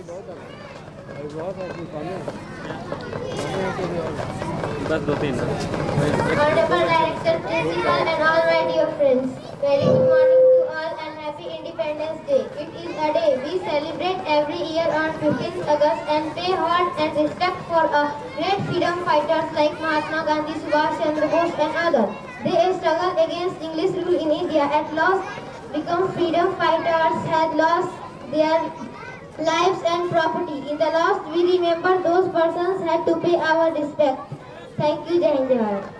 बस 2-3 Honorable Director, Principal and all my dear friends, very good morning to all and happy Independence Day. It is a day we celebrate every year on 15th August and pay homage and respect for great freedom fighters like Mahatma Gandhi, Subhash Chandra Bose and others. They struggled against English rule in India. At last, become freedom fighters had lost their lives and property. In the last, we remember those persons had to pay our respect. Thank you, Jai Hind, Jai Bharat.